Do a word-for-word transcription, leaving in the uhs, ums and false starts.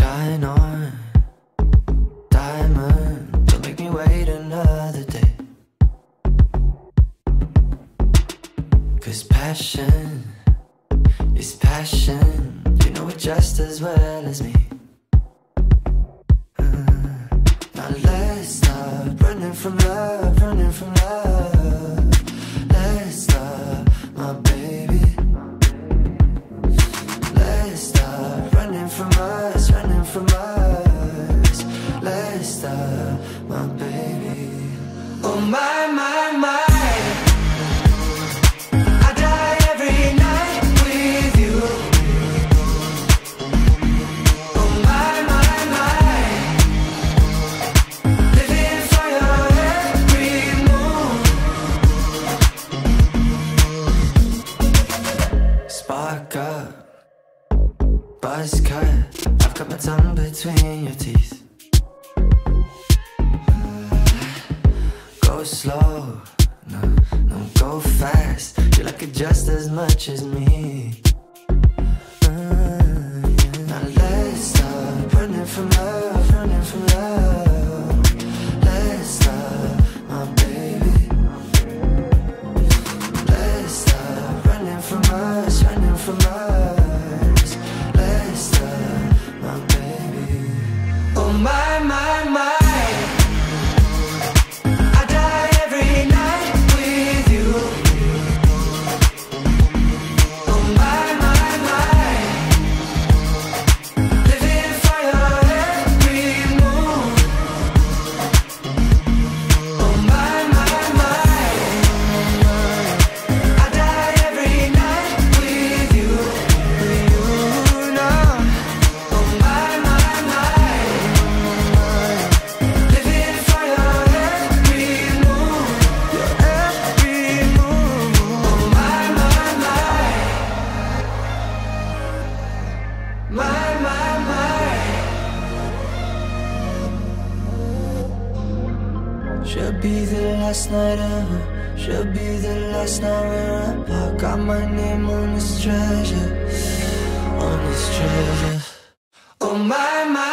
shine on, diamond. Don't make me wait another day. Cause passion is passion. You know it just as well as me. Let's stop running from love, running from love. Let's stop, my baby. Let's stop running from us, running from us. Let's stop, my baby. Oh my, my, my. I die every night with you. Oh my, my, my. Spark up, buzz cut. I've got my tongue between your teeth. Go slow, no, no, go fast. You like it just as much as me. uh, yeah. Now let's stop running from love, running from love. Let's stop, my baby. Let's stop running from us, running from us. Let's stop, my baby. Oh my, my, my. I die every night with you. Oh my, my, my. Living for your every move. Oh my, my, my. I die every night with you, with you now. Oh my, my, my. Living for your every move, your every move. Oh my, my, my. My, my, my. Should be the last night ever. Should be the last night we're apart. Got my name on this treasure, on this treasure. Oh my, my.